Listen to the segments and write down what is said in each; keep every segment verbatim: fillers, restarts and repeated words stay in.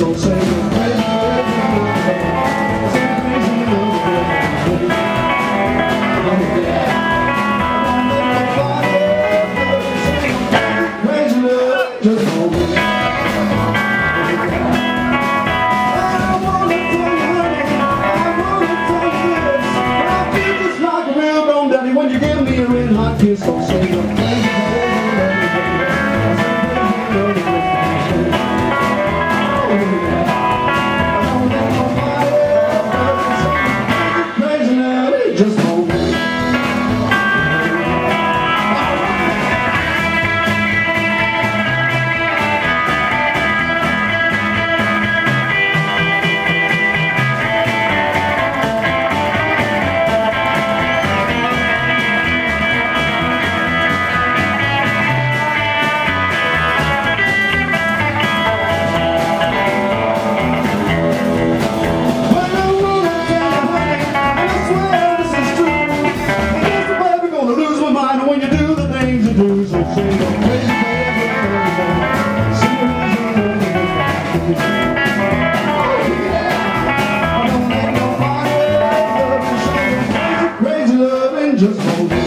so say it. Crazy love, just hold me. I wanna tell you, honey, I wanna tell you this, but I feel just like a real bone daddy when you give me a real hot kiss. So say it. Just hold me. When you do the things you do, so say the crazy, I don't let nobody love you, say crazy loving, just hold me.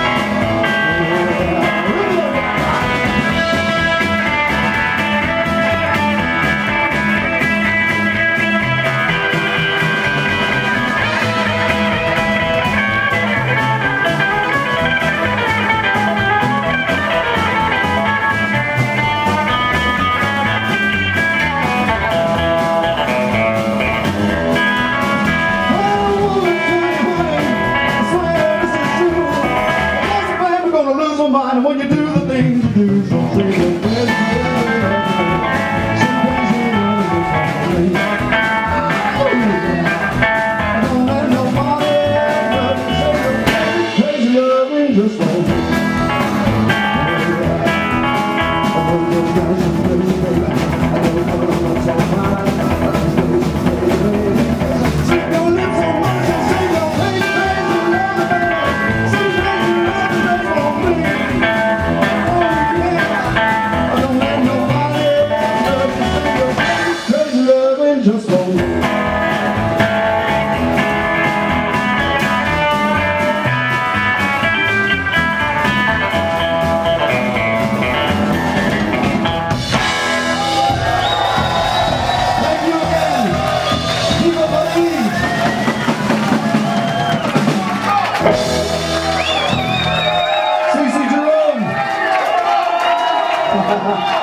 And when you do the things you do, so say the crazy I don't let nobody love you, say the crazy loving, just hold me. Just hold me. Thank you again. Viva Belize. C C Jerome.